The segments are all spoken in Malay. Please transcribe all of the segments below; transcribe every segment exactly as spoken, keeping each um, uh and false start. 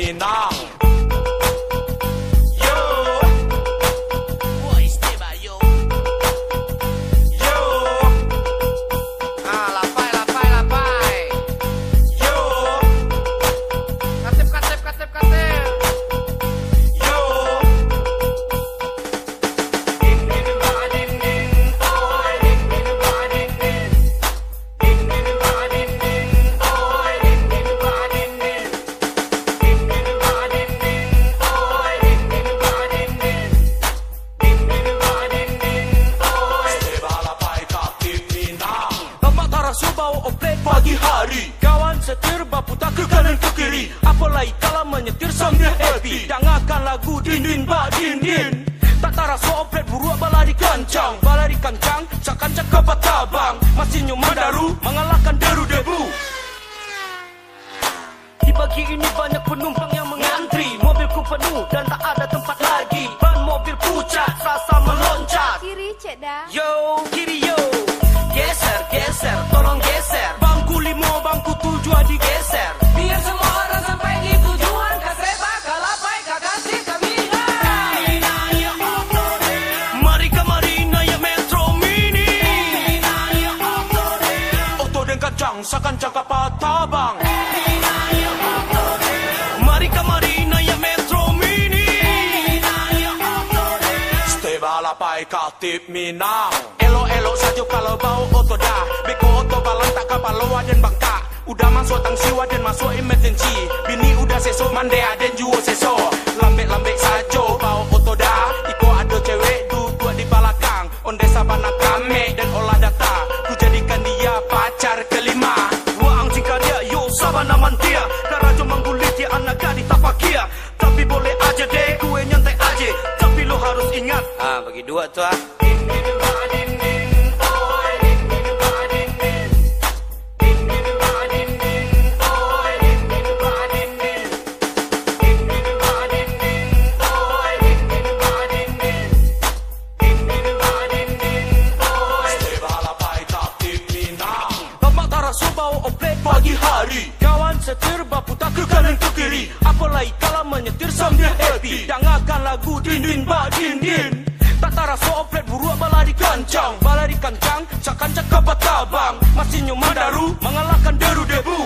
Minang. Pagi hari kawan setir baputar ke kanan ke kiri, apalagi kalau menyetir sambil happy. Dengarkan lagu din-din bak din-din, tak terasa oplet buruk balari kancang. Balari kancang cakan cakap patabang, masih nyuman daru mengalahkan deru debu. Di pagi ini banyak penumpang yang mengantri, mobilku penuh dan tak ada tempat lagi. Ban mobil pucat rasa meloncat. Kiri cek dah. Yo kiri yo, geser geser tolong geser. Bangku tujuan digeser, biar semua orang sampai di tujuan. Kaseba kalapai kakasi kami. Mari ke Marina ya Metro Mini. Oto dan kacang sakan cakap patabang. Mari ke Marina ya Metro Mini. Stay balapai Katip Minang. Elo-elo saja kalau bau oto dah. Beko oto balang tak kapal loa dan bangka. Udah masuk tang siwa dan masuk emergency. Bini udah seso mandea dan juo seso. Lambek-lambek sajo bau oto dah. Iko ada cewek duduk di belakang. Onde sabana kame dan olah data. Ku jadikan dia pacar kelima. Waang jika dia yo sabana mantia. Karajo manggulit dia anak gadi tapakia. Tapi boleh aja deh gue nyantai aja. Tapi lo harus ingat. Ah bagi dua tuh ah. Pagi hari kawan setir baputar ke kanan ke kiri, apalagi kalau menyetir sambil happy. Dengarkan lagu din-din bak din-din, tak terasa oplet buruk balari kancang. Balari kancang cakan cakap patabang, masih nyuman daru mengalahkan deru debu.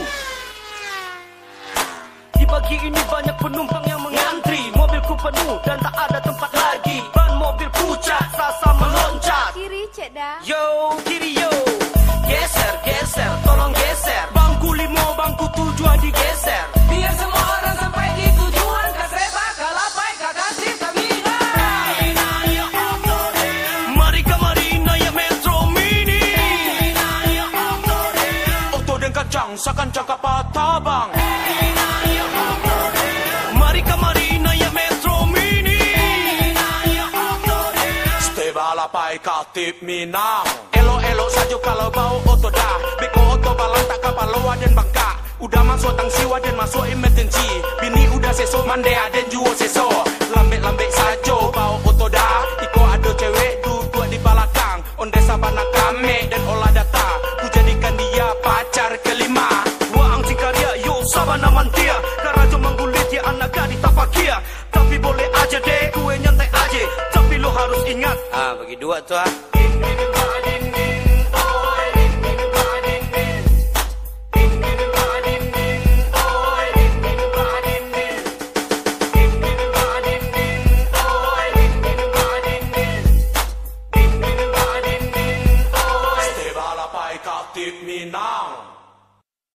Di pagi ini banyak penumpang yang mengantri, mobilku penuh dan tak ada tempat lagi. Ban mobil pucat rasa meloncat. Kiri cek dah. Yo kiri yo, geser geser tolong geser. Bangku lima bangku tujuan digeser, biar semua orang sampai di tujuan. Kaseba kalapai kakasi kami. Mari ke Marina ya Metro Mini. Oto dan kacang sakan cakap patabang. Mari ke Marina ya Metro Mini. Stay balapai Katip Minang. Elo-elo saja kalau bau oto dah. Beko oto balang tak kapal loa dan bangka. Udah masuk tang siwa dan masuk emergency. Bini udah seso mandea dan juo seso. Lambek-lambek sajo bau oto dah. Iko ada cewek duduk di belakang. Onde sabana kame dan olah data. Ku jadikan dia pacar kelima. Waang jika dia yo sabana mantia. Karajo manggulit dia anak gadi tapakia. Tapi boleh aja deh gue nyantai aja. Tapi lo harus ingat. Ah bagi dua tuh ah.